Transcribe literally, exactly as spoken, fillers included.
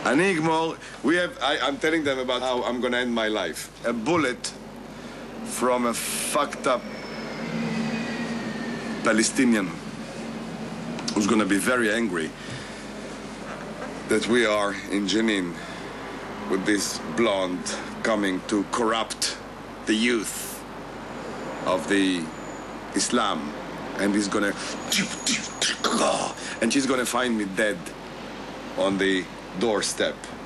Anigmor, we have, I, I'm telling them about how I'm gonna end my life. A bullet from a fucked up Palestinian who's gonna be very angry that we are in Jenin with this blonde coming to corrupt the youth of the Islam. And he's gonna, and she's gonna find me dead on the doorstep.